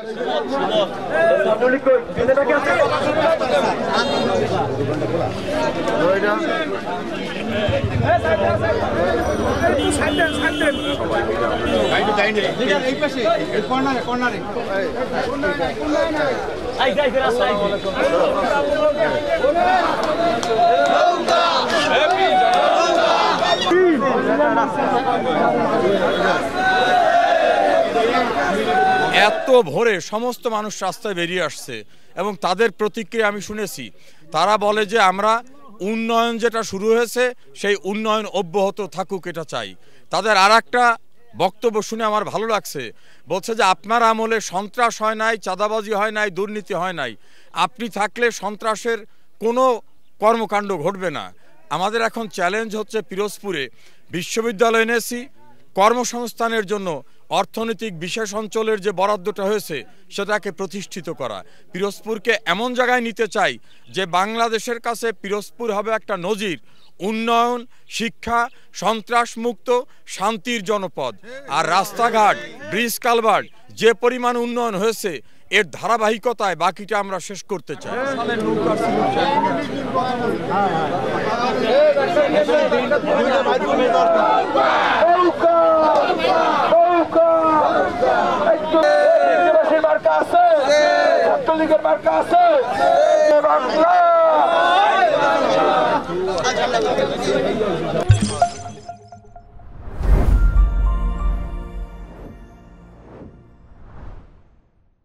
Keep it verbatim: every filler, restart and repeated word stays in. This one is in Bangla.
এত ভোরে সমস্ত মানুষ রাস্তায় বেরিয়ে আসছে এবং তাদের প্রতিক্রিয়া আমি শুনেছি। তারা বলে যে আমরা উন্নয়ন যেটা শুরু হয়েছে সেই উন্নয়ন অব্যাহত থাকুক, এটা চাই। তাদের আর একটা বক্তব্য শুনে আমার ভালো লাগছে, বলছে যে আপনার আমলে সন্ত্রাস হয় নাই, চাঁদাবাজি হয় নাই, দুর্নীতি হয় নাই, আপনি থাকলে সন্ত্রাসের কোনো কর্মকাণ্ড ঘটবে না। আমাদের এখন চ্যালেঞ্জ হচ্ছে পিরোজপুরে বিশ্ববিদ্যালয় এনেছি, কর্মসংস্থানের জন্য অর্থনৈতিক বিশেষ অঞ্চলের যে বরাদ্দটা হয়েছে সেটাকে প্রতিষ্ঠিত করা। পিরোজপুরকে এমন জায়গায় নিতে চাই যে বাংলাদেশের কাছে পিরোজপুর হবে একটা নজির, উন্নয়ন, শিক্ষা, সন্ত্রাসমুক্ত, শান্তির জনপদ। আর রাস্তাঘাট, ব্রিজ কালভার্ট যে পরিমাণ উন্নয়ন হয়েছে এর ধারাবাহিকতায় বাকিটা আমরা শেষ করতে চাই। ছাত্রলীগের মার্কা আছে।